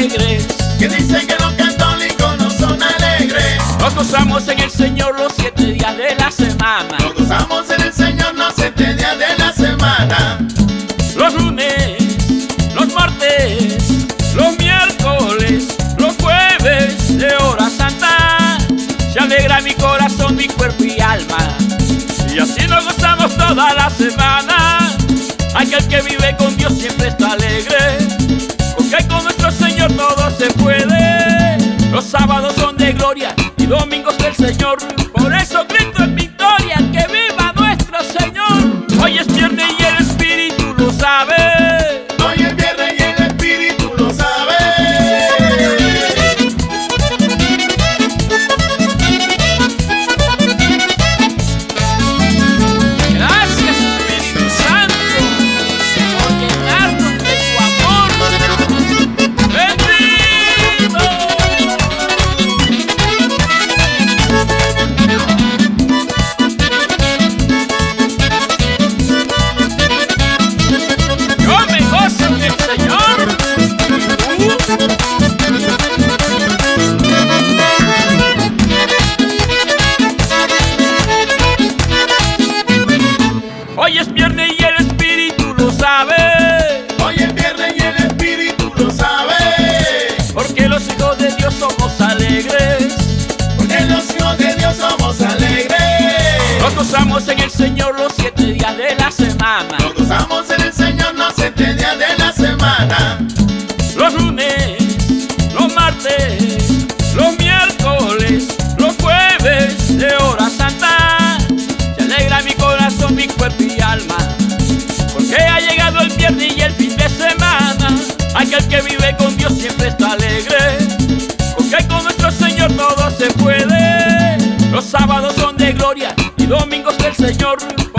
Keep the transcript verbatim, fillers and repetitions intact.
alegres, que dicen que los católicos no son alegres. nos gozamos en el Señor los siete días de la semana. Nos gozamos en el Señor los siete días de la semana. Los lunes, los martes, los miércoles, los jueves de hora santa. Se alegra mi corazón, mi cuerpo y alma, y así nos gozamos toda la semana. Aquel que vive con Dios siempre está alegre, porque con nuestro Señor todo se puede. Los sábados son de gloria y domingos del Señor, por eso grito en victoria, que viva nuestro Señor. Hoy es viernes y el Espíritu lo sabe. Hoy es viernes y el Espíritu lo sabe. Gracias, Espíritu Santo, por llenarnos de tu amor. Bendito. Yo me gozo en el Señor. Hoy es viernes y el Espíritu lo sabe, Hoy es viernes y el Espíritu lo sabe. porque los hijos de Dios somos alegres. Porque los hijos de Dios somos alegres. Nos gozamos en el Señor los siete días de la semana. Nos gozamos en el Señor los siete días de la semana. Los lunes, los martes, los miércoles, los jueves de hora santa. Se alegra mi corazón, mi cuerpo y alma, porque ha llegado el viernes y el fin de semana. Aquel que vive con Dios siempre está alegre, porque con nuestro Señor todo se puede. Los sábados son de gloria y domingos del Señor,